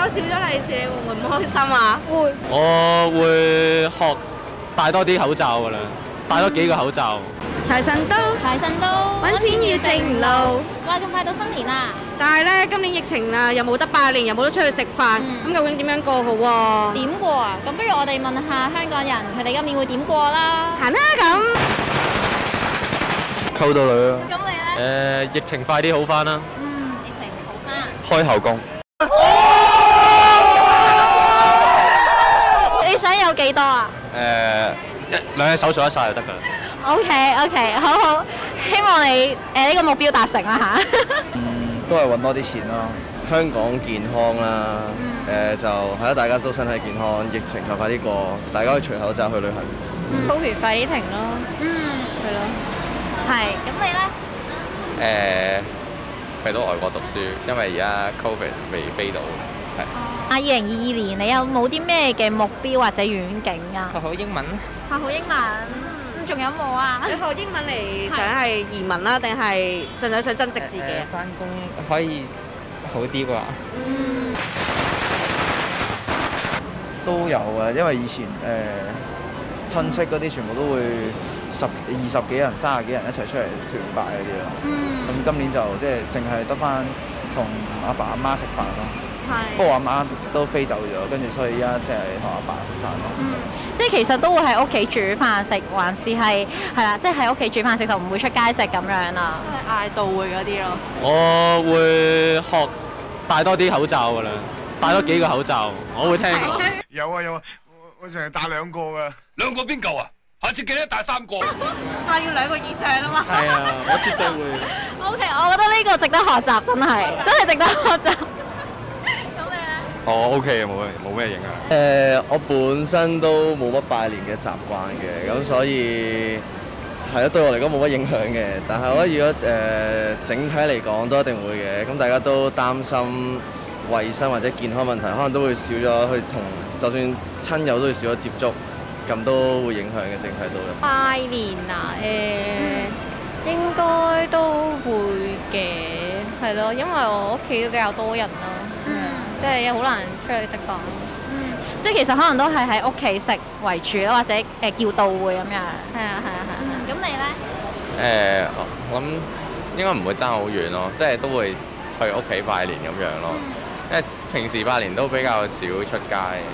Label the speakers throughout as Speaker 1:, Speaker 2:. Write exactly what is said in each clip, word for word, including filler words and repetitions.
Speaker 1: 少咗利是，你會唔會唔開心啊？
Speaker 2: 會。
Speaker 3: 我會學戴多啲口罩㗎啦，戴多幾個口罩。
Speaker 1: 財神到，
Speaker 2: 財神到，
Speaker 1: 揾錢要正路。
Speaker 2: 哇！咁快到新年啦！
Speaker 1: 但係咧，今年疫情啊，又冇得拜年，又冇得出去食飯，咁究竟點樣過好喎？
Speaker 2: 點過啊？咁不如我哋問下香港人，佢哋今年會點過啦？
Speaker 1: 行啦咁。
Speaker 4: 溝到女啊！
Speaker 2: 咁你咧？
Speaker 3: 誒，疫情快啲好翻啦！
Speaker 2: 嗯，疫情好翻。
Speaker 4: 開後宮。
Speaker 2: 你想有幾多啊？
Speaker 3: 誒，一兩隻手數得晒就得㗎啦。
Speaker 2: OK OK，好好，希望你誒呢個目標達成啦嚇。
Speaker 4: 嗯，都係揾多啲錢咯。香港健康啦，誒就係啦，大家都身體健康，疫情就快啲過，大家可以除口罩去旅行。
Speaker 2: Covid 快啲停咯。嗯，係咯。係，咁你咧？
Speaker 5: 誒，去到外國讀書，因為而家 Covid 未飛到，係。
Speaker 2: 啊，二零二二年你有冇啲咩嘅目標或者遠景啊？
Speaker 5: 學好英文。
Speaker 2: 學好英文。仲有冇啊？
Speaker 1: 你學英文嚟想係移民啦，定係純粹想增值自己啊？
Speaker 5: 翻工可以好啲啩？
Speaker 1: 嗯，
Speaker 4: 都有啊，因為以前誒親戚嗰啲全部都會十二十幾人、三十幾人一齊出嚟團拜嗰啲咯。
Speaker 2: 嗯。
Speaker 4: 咁今年就即係淨係得翻同阿爸阿媽食飯咯。
Speaker 2: 係。
Speaker 4: 不過阿媽都飛走咗，跟住所以而家即係同阿爸食飯咯。
Speaker 2: 嗯。即係其實都會喺屋企煮飯食，還是係係啦，即係喺屋企煮飯食就唔會出街食咁樣啦。
Speaker 1: 都係嗌到會嗰啲咯。
Speaker 3: 我會學戴多啲口罩㗎啦，戴多幾個口罩，我會聽。
Speaker 6: 有啊有啊，我我成日戴兩個㗎。兩個邊夠啊？下次記得戴三個。
Speaker 1: 但係要兩個以上啊嘛。
Speaker 3: 係啊，我絕對會。
Speaker 2: O K，我覺得呢個值得學習，真係真係值得學習。
Speaker 5: 我 OK 嘅，冇咩冇咩影響。
Speaker 4: 誒，我本身都冇乜拜年嘅習慣嘅，咁所以係咯，對我嚟講冇乜影響嘅。但係我覺得如果誒整體嚟講都一定會嘅，咁大家都擔心衞生或者健康問題，可能都會少咗去同，就算親友都會少咗接觸，咁都會影響嘅整體都。
Speaker 7: 拜年啊，誒、應該都會嘅，係咯，因為我屋企都比較多人咯。即係好難出去食飯。
Speaker 2: 嗯，即係其實可能都係喺屋企食為主咯，或者誒、呃、叫到會咁樣。
Speaker 7: 係啊係啊係啊。
Speaker 2: 咁、嗯、你咧？
Speaker 5: 誒，我諗應該唔會爭好遠咯，即係都會去屋企拜年咁樣咯。因為平時拜年都比較少出街。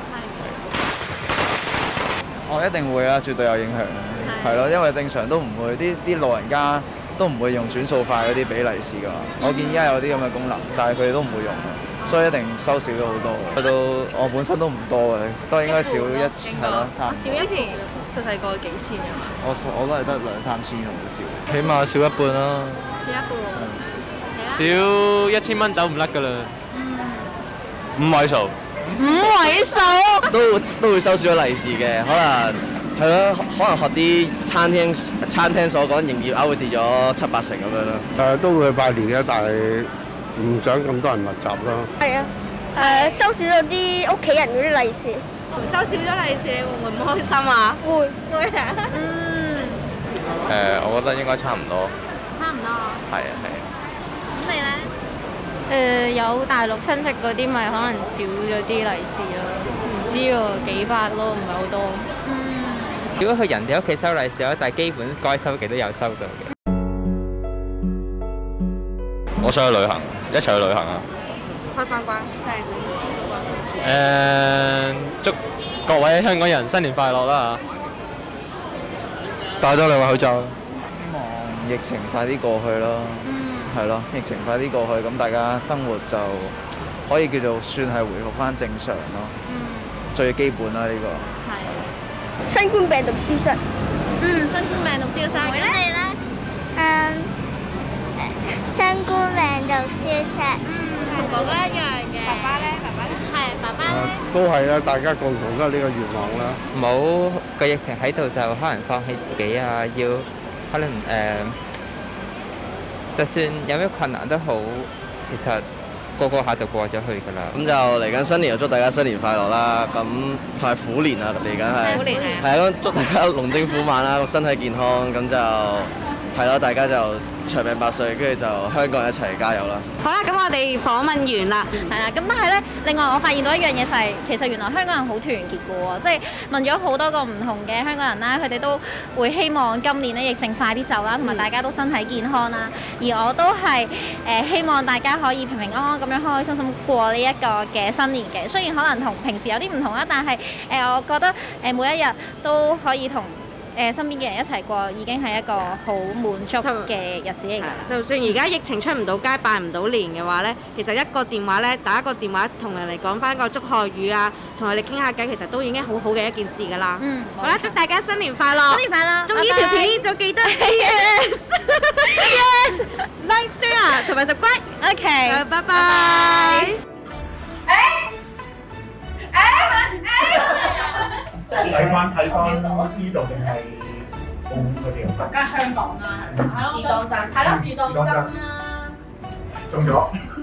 Speaker 4: 我一定會啦，絕對有影響。係咯，因為正常都唔會，啲啲老人家都唔會用轉數快嗰啲俾利是㗎嘛。我見依家有啲咁嘅功能，但係佢哋都唔會用嘅。所以一定收少咗好多，去到我本身都唔多嘅，都應該少一千係咯，差唔多。
Speaker 1: 少一千，細細個幾千啊嘛。
Speaker 4: 我我都係得兩三千好少，
Speaker 3: 起碼少一半啦。
Speaker 1: 少一半。
Speaker 3: 少一千蚊走唔甩㗎啦。五位數。
Speaker 2: 五位數。
Speaker 4: 都都會收少咗利是嘅，可能係咯，可能學啲餐廳餐廳所講營業額會跌咗七八成咁樣咯。
Speaker 8: 誒都會去拜年嘅，但係唔想咁多人密集咯。
Speaker 7: 係啊，誒、收少咗啲屋企人嗰啲利是。
Speaker 1: 收少咗利是，你會唔會唔開心啊？
Speaker 7: 會。
Speaker 1: 會啊。
Speaker 2: 嗯。
Speaker 5: 誒，我覺得應該差唔多。
Speaker 2: 差唔多。
Speaker 5: 係啊係啊。
Speaker 2: 咁你咧？
Speaker 7: 誒、有大陸親戚嗰啲咪可能少咗啲利是咯，唔知喎，幾百咯，唔係好多。
Speaker 2: 嗯。
Speaker 9: 如果去人哋屋企收利是咯，但係基本該收嘅都有收到嘅。
Speaker 5: 我想去旅行，一齊去旅行啊！
Speaker 1: 開翻關，真係。
Speaker 3: 誒，祝各位香港人新年快樂啦！
Speaker 4: 戴多兩個口罩。希望疫情快啲過去咯。係咯，疫情快啲過去，咁大家生活就可以叫做算係回復翻正常咯。最基本啦呢個。
Speaker 2: 係。
Speaker 7: 新冠病毒消失。
Speaker 2: 嗯，新冠病毒消失。咁你咧？
Speaker 10: 嗯，新冠病毒消失。
Speaker 2: 嗯，同爸爸一樣嘅。爸爸咧？爸爸咧？係，爸爸咧？
Speaker 8: 都係啊，大家共同都係呢個願望啦。
Speaker 9: 冇個疫情喺度就可能放棄自己啊，要可能誒、呃，就算有咩困難都好，其實過過下就過咗去㗎啦。
Speaker 4: 咁就嚟緊新年，又祝大家新年快樂啦！咁係虎年啊，嚟緊係。
Speaker 1: 虎年係啊。
Speaker 4: 係啊，咁祝大家龍精虎猛啦，身體健康，咁就係咯，大家就長命百歲，跟住就香港人一齊加油啦！
Speaker 1: 好啦，咁我哋訪問完啦，
Speaker 2: 係啦，咁但係咧，另外我發現到一樣嘢就係、是，其實原來香港人好團結嘅喎，即係問咗好多個唔同嘅香港人啦，佢哋都會希望今年咧疫情快啲走啦，同埋大家都身體健康啦。而我都係誒、呃、希望大家可以平平安安咁樣開開心心過呢一個嘅新年嘅。雖然可能同平時有啲唔同啦，但係誒、呃、我覺得誒每一日都可以同誒、呃、身邊嘅人一齊過，已經係一個好滿足嘅日子嚟㗎。
Speaker 1: 就算而家疫情出唔到街、拜唔到年嘅話咧，其實一個電話咧，打一個電話同人哋講翻個祝賀語啊，同佢哋傾下偈，其實都已經好好嘅一件事㗎啦。嗯，好啦，祝大家新年快樂！
Speaker 2: 新年快樂！
Speaker 1: 中意條片就記得 yes yes like share 同埋 subscribe。OK， 拜拜。
Speaker 11: 睇翻睇翻呢度定係澳門嗰啲啊？
Speaker 12: 梗係香港啦，係咪？係咯，樹當真，係咯，樹當真啦。
Speaker 11: 中咗。